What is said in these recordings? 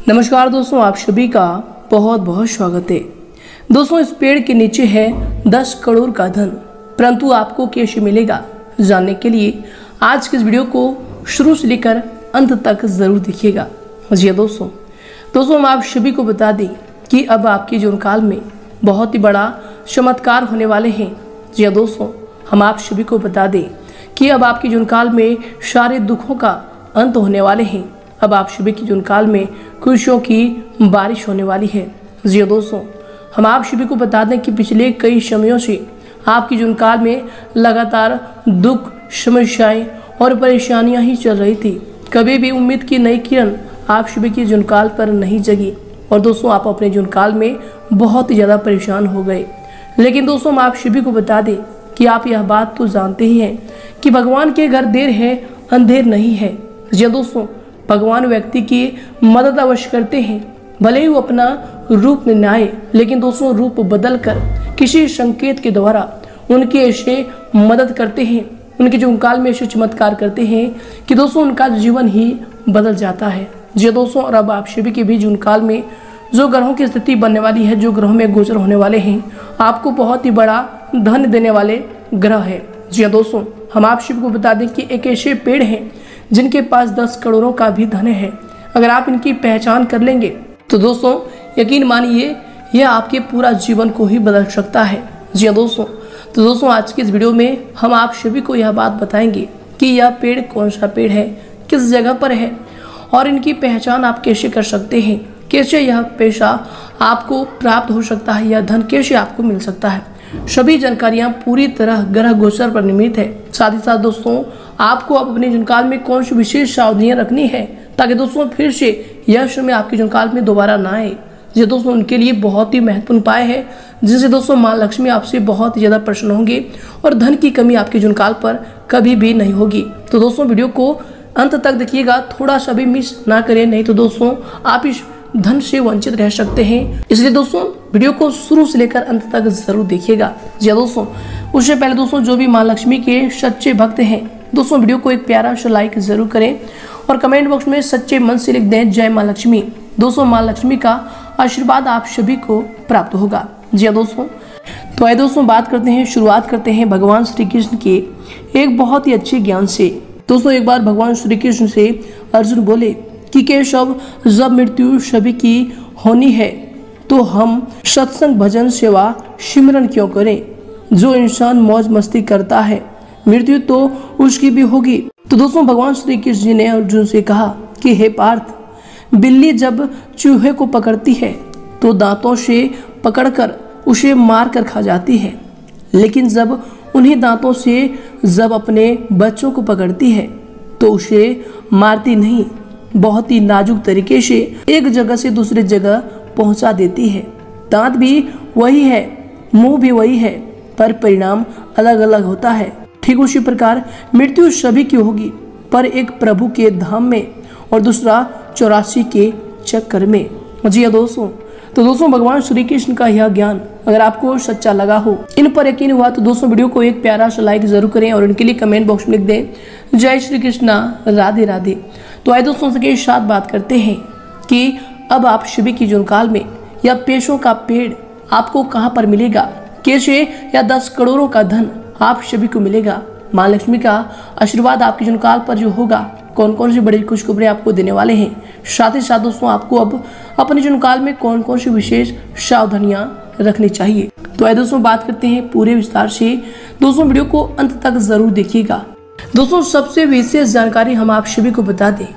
नमस्कार दोस्तों, आप सभी का बहुत बहुत स्वागत है। दोस्तों, इस पेड़ के नीचे है 10 करोड़ का धन, परंतु आपको कैसे मिलेगा जानने के लिए आज के इस वीडियो को शुरू से लेकर अंत तक जरूर देखिएगा। जी दोस्तों हम आप सभी को बता दें कि अब आपके जीवन काल में बहुत ही बड़ा चमत्कार होने वाले हैं। जी दोस्तों, हम आप सभी को बता दें कि अब आपके जीवन काल में सारे दुखों का अंत होने वाले हैं। अब आप सभी के जीवन काल में खुशियों की बारिश होने वाली है। जी दोस्तों, हम आप सभी को बता दें कि पिछले कई समयों से आपके जीवन काल में लगातार दुख, समस्याएं और परेशानियां ही चल रही थी। कभी भी उम्मीद की नई किरण आप सभी के जीवन काल पर नहीं जगी और दोस्तों आप अपने जीवन काल में बहुत ही ज़्यादा परेशान हो गए। लेकिन दोस्तों, हम आप सभी को बता दें कि आप यह बात तो जानते ही हैं कि भगवान के घर देर है अंधेर नहीं है। जी दोस्तों, भगवान व्यक्ति की मदद अवश्य करते हैं, भले ही वो अपना रूप में न आए, लेकिन दोस्तों रूप बदल कर किसी संकेत के द्वारा उनकी ऐसे मदद करते हैं, उनके जीवन काल में ऐसे चमत्कार करते हैं कि दोस्तों उनका जीवन ही बदल जाता है। जी दोस्तों, और अब आप सभी के भी जीवन काल में जो ग्रहों की स्थिति बनने वाली है, जो ग्रहों में गोचर होने वाले हैं, आपको बहुत ही बड़ा धन देने वाले ग्रह है। जी दोस्तों, हम आप सभी को बता दें कि एक ऐसे पेड़ हैं जिनके पास 10 करोड़ों का भी धन है। अगर आप इनकी पहचान कर लेंगे तो दोस्तों यकीन मानिए यह आपके पूरा जीवन को ही बदल सकता है। जी दोस्तों आज की इस वीडियो में हम आप सभी को यह बात बताएंगे कि यह पेड़ कौन सा पेड़ है, किस जगह पर है और इनकी पहचान आप कैसे कर सकते हैं, कैसे यह पैसा आपको प्राप्त हो सकता है, यह धन कैसे आपको मिल सकता है। सभी जानकारियां पूरी तरह ग्रह गोचर पर निर्मित है। साथ ही साथ दोस्तों आपको अब अपने जीवन काल में कौन सी विशेष सावधानियां रखनी है ताकि दोस्तों फिर से यह समय आपके जीवन काल में दोबारा ना आए। ये दोस्तों उनके लिए बहुत ही महत्वपूर्ण उपाय है जिनसे दोस्तों माँ लक्ष्मी आपसे बहुत ही ज़्यादा प्रसन्न होंगे और धन की कमी आपके जीवन काल पर कभी भी नहीं होगी। तो दोस्तों वीडियो को अंत तक देखिएगा, थोड़ा सा भी मिस ना करें, नहीं तो दोस्तों आप इस धन से वंचित रह सकते हैं। इसलिए दोस्तों वीडियो को शुरू से लेकर अंत तक जरूर देखिएगा। जी दोस्तों, उससे पहले दोस्तों जो भी माँ लक्ष्मी के सच्चे भक्त हैं दोस्तों वीडियो को एक प्यारा सा लाइक जरूर करें और कमेंट बॉक्स में सच्चे मन से लिख दें जय माँ लक्ष्मी। दोस्तों माँ लक्ष्मी का आशीर्वाद आप सभी को प्राप्त होगा। जी दोस्तों, तो आइए दोस्तों शुरुआत करते हैं भगवान श्री कृष्ण के एक बहुत ही अच्छे ज्ञान से। दोस्तों एक बार भगवान श्री कृष्ण से अर्जुन बोले कि केशव, जब मृत्यु सभी की होनी है तो हम सत्संग, भजन, सेवा, सिमरन क्यों करें। जो इंसान मौज मस्ती करता है मृत्यु तो उसकी भी होगी। तो दोस्तों भगवान श्री कृष्ण जी ने अर्जुन से कहा कि हे पार्थ, बिल्ली जब चूहे को पकड़ती है तो दांतों से पकड़कर उसे मार कर खा जाती है, लेकिन जब उन्हीं दांतों से जब अपने बच्चों को पकड़ती है तो उसे मारती नहीं, बहुत ही नाजुक तरीके से एक जगह से दूसरी जगह पहुंचा देती है। दांत भी वही है, मुंह भी वही है, पर परिणाम अलग अलग होता है। ठीक उसी प्रकार मृत्यु सभी की होगी, पर एक प्रभु के धाम में और दूसरा 84 के चक्कर में। जी दोस्तों, तो दोस्तों भगवान श्री कृष्ण का यह ज्ञान अगर आपको सच्चा लगा हो, इन पर यकीन हुआ तो दोस्तों वीडियो को एक प्यारा सा लाइक जरूर करें और इनके लिए कमेंट बॉक्स में लिख दें जय श्री कृष्णा, राधे राधे। तो आइए दोस्तों के साथ बात करते हैं कि अब आप सभी की जीवन काल में यह पैसों का पेड़ आपको कहाँ पर मिलेगा, कैसे या 10 करोड़ों का धन आप सभी को मिलेगा। माँ लक्ष्मी का आशीर्वाद आपके जीवन काल पर जो होगा, कौन कौन सी बड़ी खुशखबरी आपको देने वाले हैं। साथ ही साथ दोस्तों आपको अब अपने जीवन काल में कौन कौन सी विशेष सावधानियां रखनी चाहिए। तो आइए दोस्तों बात करते हैं पूरे विस्तार से। दोस्तों वीडियो को अंत तक जरूर देखिएगा। दोस्तों सबसे विशेष जानकारी हम आप सभी को बता दें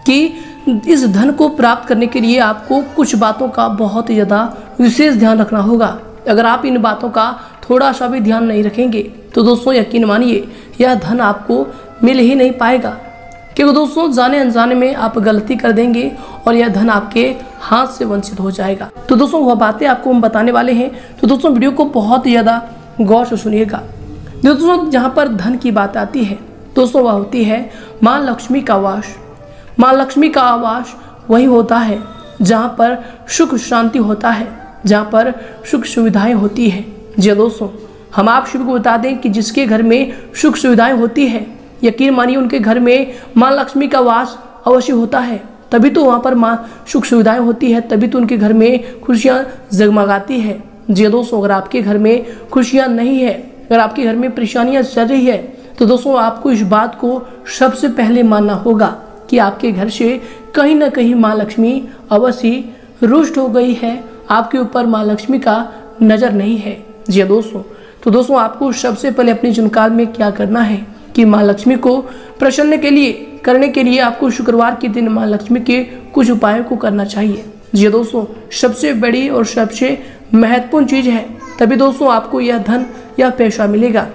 कि इस धन को प्राप्त करने के लिए आपको कुछ बातों का बहुत ही ज्यादा विशेष ध्यान रखना होगा। अगर आप इन बातों का थोड़ा सा भी ध्यान नहीं रखेंगे तो दोस्तों यकीन मानिए यह धन आपको मिल ही नहीं पाएगा, क्योंकि दोस्तों जाने अनजाने में आप गलती कर देंगे और यह धन आपके हाथ से वंचित हो जाएगा। तो दोस्तों वह बातें आपको हम बताने वाले हैं, तो दोस्तों वीडियो को बहुत ही ज़्यादा गौर से सुनिएगा। दोस्तों जहाँ पर धन की बात आती है दोस्तों वह होती है माँ लक्ष्मी का वास। माँ लक्ष्मी का आवास वही होता है जहाँ पर सुख शांति होता है, जहाँ पर सुख सुविधाएं होती है। जी दोस्तों, हम आप सभी को बता दें कि जिसके घर में सुख सुविधाएं होती है, यकीन मानिए उनके घर में माँ लक्ष्मी का वास अवश्य होता है। तभी तो वहाँ पर माँ सुख सुविधाएं होती है, तभी तो उनके घर में खुशियाँ जगमगाती है। जी दोस्तों, अगर आपके घर में खुशियाँ नहीं है, अगर आपके घर में परेशानियाँ चल रही है, तो दोस्तों आपको इस बात को सबसे पहले मानना होगा कि आपके घर से कहीं ना कहीं माँ लक्ष्मी अवश्य रुष्ट हो गई है, आपके ऊपर माँ लक्ष्मी का नज़र नहीं है। जी दोस्तों, तो दोस्तों आपको सबसे पहले अपने जन्मकाल में क्या करना है कि माँ लक्ष्मी को प्रसन्न करने के लिए आपको शुक्रवार के दिन माँ लक्ष्मी के कुछ उपायों को करना चाहिए। जी दोस्तों, सबसे बड़ी और सबसे महत्वपूर्ण चीज़ है, तभी दोस्तों आपको यह धन या पैसा मिलेगा।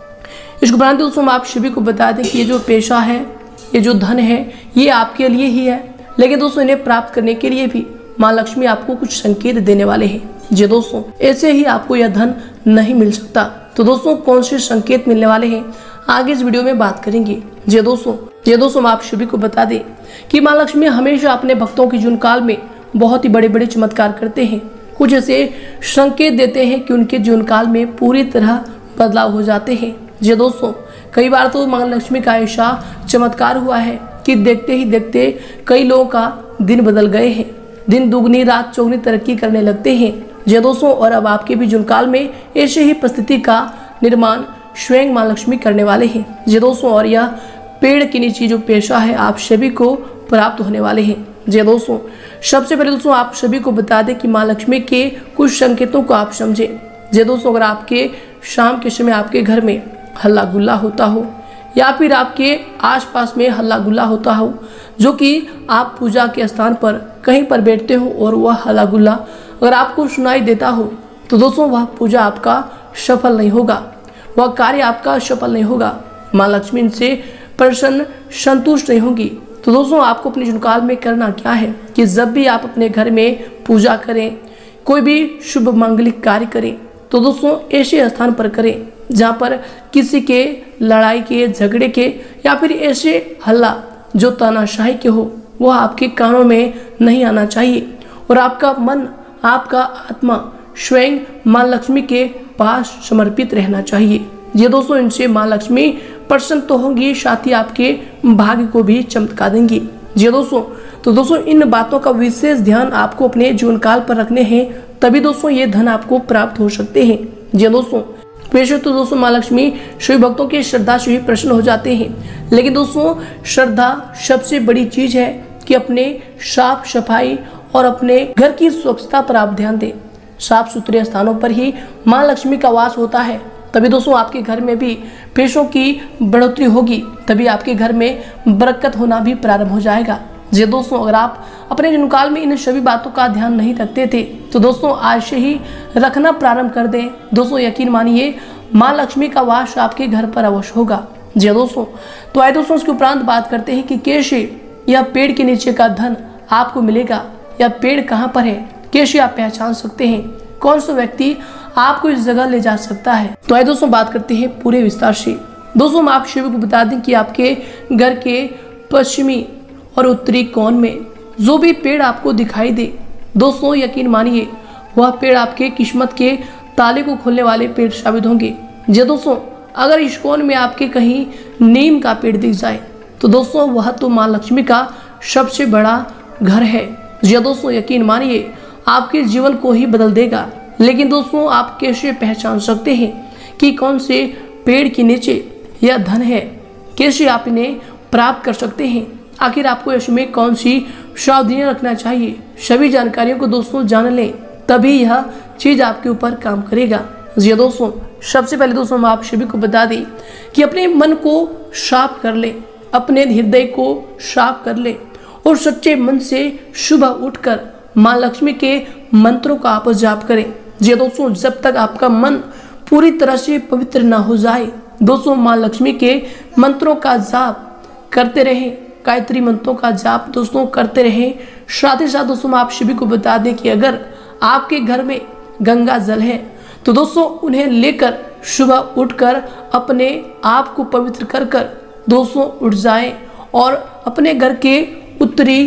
इसके उपरांत दोस्तों हम आप सभी को बता दें कि ये जो पैसा है, ये जो धन है, ये आपके लिए ही है, लेकिन दोस्तों इन्हें प्राप्त करने के लिए भी माँ लक्ष्मी आपको कुछ संकेत देने वाले हैं। जी दोस्तों, ऐसे ही आपको यह धन नहीं मिल सकता। तो दोस्तों कौन से संकेत मिलने वाले हैं, आगे इस वीडियो में बात करेंगे। जी दोस्तों हम आप सभी को बता दें कि माँ लक्ष्मी हमेशा अपने भक्तों के जीवन काल में बहुत ही बड़े बड़े चमत्कार करते हैं, कुछ ऐसे संकेत देते हैं कि उनके जीवन काल में पूरी तरह बदलाव हो जाते हैं। जी दोस्तों, कई बार तो माँ लक्ष्मी का ऐसा चमत्कार हुआ है कि देखते ही देखते कई लोगों का दिन बदल गए हैं, दिन दुगनी रात चौगनी तरक्की करने लगते हैं। जी दोस्तों, और अब आपके भी जीवन काल में ऐसे ही परिस्थिति का निर्माण स्वयं माँ लक्ष्मी करने वाले हैं। जी दोस्तों, और यह पेड़ के नीचे जो पैसा है आप सभी को प्राप्त होने वाले हैं। जी दोस्तों, सबसे पहले दोस्तों आप सभी को बता दें कि माँ लक्ष्मी के कुछ संकेतों को आप समझें। जी दोस्तों, अगर आपके शाम के समय आपके घर में हल्ला गुल्ला होता हो या फिर आपके आसपास में हल्ला गुल्ला होता हो, जो कि आप पूजा के स्थान पर कहीं पर बैठते हो और वह हल्ला गुल्ला अगर आपको सुनाई देता हो, तो दोस्तों वह पूजा आपका सफल नहीं होगा, वह कार्य आपका सफल नहीं होगा, माँ लक्ष्मी इनसे प्रसन्न संतुष्ट नहीं होंगी। तो दोस्तों आपको अपने जीवनकाल में करना क्या है कि जब भी आप अपने घर में पूजा करें, कोई भी शुभ मांगलिक कार्य करें, तो दोस्तों ऐसे स्थान पर करें जहाँ पर किसी के लड़ाई के, झगड़े के या फिर ऐसे हल्ला जो तानाशाही के हो, वह आपके कानों में नहीं आना चाहिए और आपका मन, आपका आत्मा स्वयं माँ लक्ष्मी के पास समर्पित रहना चाहिए। ये दोस्तों इनसे माँ लक्ष्मी प्रसन्न तो होंगी, साथ ही आपके भाग्य को भी चमका देंगी। जी दोस्तों, तो दोस्तों इन बातों का विशेष ध्यान आपको अपने जीवन काल पर रखने हैं, तभी दोस्तों ये धन आपको प्राप्त हो सकते हैं। जी दोस्तों, वैसे तो दोस्तों माँ लक्ष्मी सभी भक्तों की श्रद्धा से ही प्रसन्न हो जाते हैं, लेकिन दोस्तों श्रद्धा सबसे बड़ी चीज है कि अपने साफ सफाई और अपने घर की स्वच्छता पर आप ध्यान दें। साफ सुथरे स्थानों पर ही माँ लक्ष्मी का वास होता है, तभी दोस्तों आपके घर में भी पैसों की बढ़ोतरी होगी, तभी आपके घर में बरकत होना भी प्रारंभ हो जाएगा। जी दोस्तों, अगर आप अपने जीवनकाल में इन सभी बातों का ध्यान नहीं रखते थे, तो दोस्तों आज से ही रखना प्रारंभ कर दें। दोस्तों यकीन मानिए माँ लक्ष्मी का वास आपके घर पर अवश्य होगा। जी दोस्तों, तो आइए दोस्तों इसके उपरांत बात करते हैं कि कैसे यह पेड़ के नीचे का धन आपको मिलेगा, या पेड़ कहाँ पर है, कैसे आप पहचान सकते हैं, कौन सा व्यक्ति आपको इस जगह ले जा सकता है। तो आइए दोस्तों बात करते हैं पूरे विस्तार से। दोस्तों हम आप सभी को बता दें कि आपके घर के पश्चिमी और उत्तरी कोण में जो भी पेड़ आपको दिखाई दे, दोस्तों यकीन मानिए वह पेड़ आपके किस्मत के ताले को खोलने वाले पेड़ साबित होंगे। जी दोस्तों, अगर इस कोण में आपके कहीं नीम का पेड़ दिख जाए, तो दोस्तों वह तो माँ लक्ष्मी का सबसे बड़ा घर है। जी दोस्तों, यकीन मानिए आपके जीवन को ही बदल देगा। लेकिन दोस्तों आप कैसे पहचान सकते हैं कि कौन से पेड़ के नीचे यह धन है, कैसे आप इन्हें प्राप्त कर सकते हैं, आखिर आपको इसमें कौन सी सावधानियां रखना चाहिए, सभी जानकारियों को दोस्तों जान लें, तभी यह चीज़ आपके ऊपर काम करेगा। जी दोस्तों, सबसे पहले दोस्तों हम आप सभी को बता दें कि अपने मन को साफ कर लें, अपने हृदय को साफ कर लें और सच्चे मन से सुबह उठकर माँ लक्ष्मी के मंत्रों का आप जाप करें। जी दोस्तों, जब तक आपका मन पूरी तरह से पवित्र ना हो जाए, दोस्तों माँ लक्ष्मी के मंत्रों का जाप करते रहें, गायत्री मंत्रों का जाप दोस्तों करते रहें। साथ ही साथ दोस्तों आप सभी को बता दें कि अगर आपके घर में गंगा जल है, तो दोस्तों उन्हें लेकर सुबह उठकर अपने आप को पवित्र कर कर दोस्तों उठ जाएं और अपने घर के उत्तरी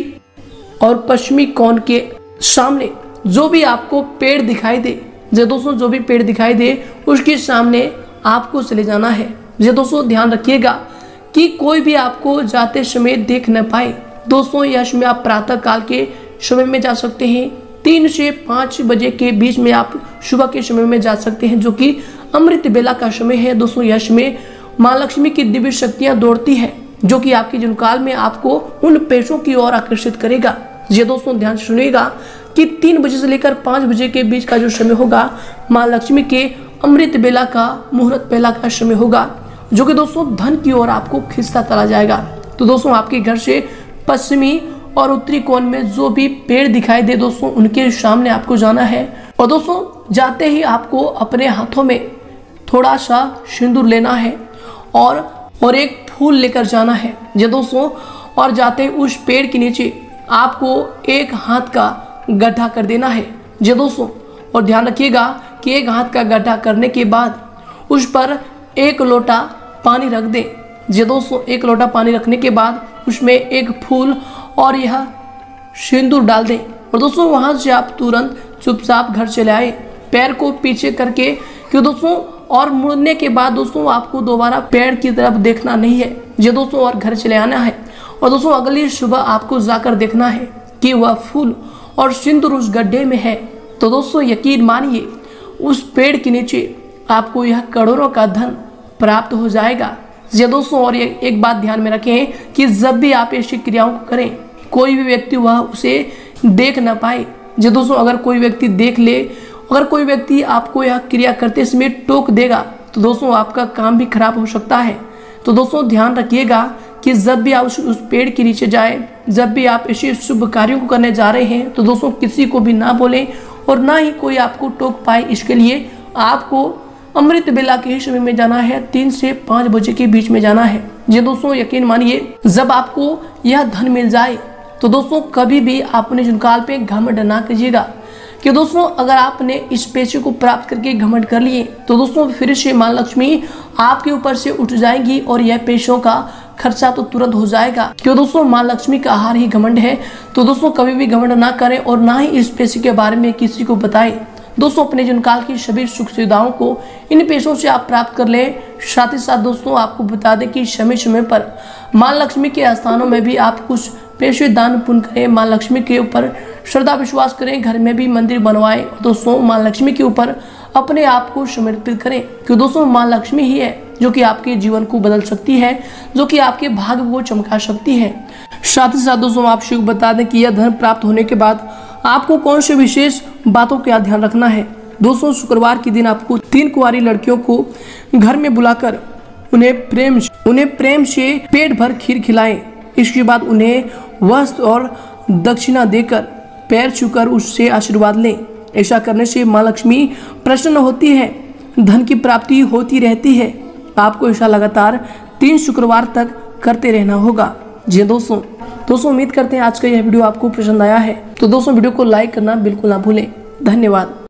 और पश्चिमी कोण के सामने जो भी आपको पेड़ दिखाई दे, जो दोस्तों जो भी पेड़ दिखाई दे उसके सामने आपको चले जाना है। ये दोस्तों ध्यान रखिएगा कि कोई भी आपको जाते समय देख न पाए, दोस्तों यह समय आप प्रातः काल के समय में जा सकते हैं। 3 से 5 बजे के बीच में आप सुबह के समय में जा सकते हैं, जो कि अमृत बेला का समय है। दोस्तों यह समय माँ लक्ष्मी की दिव्य शक्तियां दौड़ती है, जो कि आपके जीवन काल में आपको उन पैसों की ओर आकर्षित करेगा। ये दोस्तों ध्यान से सुनिएगा कि 3 बजे से लेकर 5 बजे के बीच का जो समय होगा, माँ लक्ष्मी के अमृत बेला का मुहूर्त बेला का समय होगा, जो कि दोस्तों धन की ओर आपको खींचता चला जाएगा। तो दोस्तों आपके घर से पश्चिमी और उत्तरी कोण में जो भी पेड़ दिखाई दे दोस्तों, उनके सामने आपको जाना है। और दोस्तों जाते ही आपको अपने हाथों में थोड़ा सा सिंदूर लेना है और एक फूल लेकर जाना है ये दोस्तों। और जाते ही उस पेड़ के नीचे आपको एक हाथ का गड्ढा कर देना है ये दोस्तों। और ध्यान रखिएगा कि एक हाथ का गड्ढा करने के बाद उस पर 1 लोटा पानी रख दें ये दोस्तों। 1 लोटा पानी रखने के बाद उसमें एक फूल और यह सिंदूर डाल दें। और दोस्तों वहां से आप तुरंत चुपचाप घर चले आए, पैर को पीछे करके, क्यों दोस्तों। और मुड़ने के बाद दोस्तों आपको दोबारा पेड़ की तरफ देखना नहीं है ये दोस्तों, और घर चले आना है। और दोस्तों अगली सुबह आपको जाकर देखना है कि वह फूल और सिंदूर उस गड्ढे में है। तो दोस्तों यकीन मानिए उस पेड़ के नीचे आपको यह करोड़ों का धन प्राप्त हो जाएगा ये दोस्तों। और ये एक बात ध्यान में रखें कि जब भी आप ऐसी क्रियाओं को करें, कोई भी व्यक्ति वह उसे देख ना पाए ये दोस्तों। अगर कोई व्यक्ति देख ले, अगर कोई व्यक्ति आपको यह क्रिया करते समय टोक देगा, तो दोस्तों आपका काम भी खराब हो सकता है। तो दोस्तों ध्यान रखिएगा कि जब भी आप उस पेड़ के नीचे जाए, जब भी आप ऐसे शुभ कार्यों को करने जा रहे हैं, तो दोस्तों किसी को भी ना बोलें और ना ही कोई आपको टोक पाए। इसके लिए आपको अमृत बेला के समय में जाना है, 3 से 5 बजे के बीच में जाना है ये दोस्तों। यकीन मानिए जब आपको यह धन मिल जाए, तो दोस्तों कभी भी अपने जुनकाल पे घमंड ना कीजिएगा कि दोस्तों अगर आपने इस पैसे को प्राप्त करके घमंड कर लिए, तो दोस्तों फिर से माँ लक्ष्मी आपके ऊपर से उठ जाएंगी और यह पैसों का खर्चा तो तुरंत हो जाएगा। क्यों दोस्तों माँ लक्ष्मी का आहार ही घमंड है। तो दोस्तों कभी भी घमंड ना करें और ना ही इस पैसे के बारे में किसी को बताएं। दोस्तों अपने जीवनकाल की सभी सुख सुविधाओं को इन पैसों से आप प्राप्त कर लें। साथ ही साथ दोस्तों आपको बता दें कि समय समय पर माँ लक्ष्मी के स्थानों में भी आप कुछ पैसे दान पुण्य करें, माँ लक्ष्मी के ऊपर श्रद्धा विश्वास करें, घर में भी मंदिर बनवाएं। दोस्तों माँ लक्ष्मी के ऊपर अपने आप को समर्पित करें, क्योंकि दोस्तों माँ लक्ष्मी ही है जो कि आपके जीवन को बदल सकती है, जो कि आपके भाग्य को चमका सकती है। साथ ही साथ दोस्तों आपको बता दें कि यह धन प्राप्त होने के बाद आपको कौन से विशेष बातों का ध्यान रखना है। दोस्तों शुक्रवार के दिन आपको 3 कुंवारी लड़कियों को घर में बुलाकर उन्हें प्रेम से पेट भर खीर खिलाएं। इसके बाद उन्हें वस्त्र और दक्षिणा देकर पैर छूकर उससे आशीर्वाद लें। ऐसा करने से माँ लक्ष्मी प्रसन्न होती है, धन की प्राप्ति होती रहती है। आपको ऐसा लगातार 3 शुक्रवार तक करते रहना होगा जी दोस्तों। उम्मीद करते हैं आज का यह वीडियो आपको पसंद आया है। तो दोस्तों वीडियो को लाइक करना बिल्कुल ना भूलें। धन्यवाद।